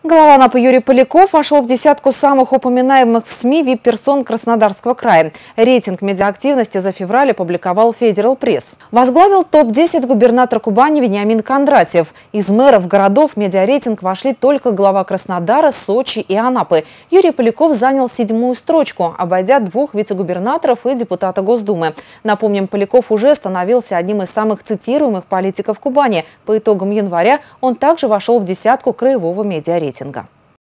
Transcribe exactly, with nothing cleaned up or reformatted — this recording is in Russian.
Глава АНАПа Юрий Поляков вошел в десятку самых упоминаемых в СМИ ви ай пи-персон Краснодарского края. Рейтинг медиаактивности за февраль опубликовал Федерал Пресс. Возглавил топ десять губернатор Кубани Вениамин Кондратьев. Из мэров городов в медиарейтинг вошли только глава Краснодара, Сочи и Анапы. Юрий Поляков занял седьмую строчку, обойдя двух вице-губернаторов и депутата Госдумы. Напомним, Поляков уже становился одним из самых цитируемых политиков Кубани. По итогам января он также вошел в десятку краевого медиарейтинга.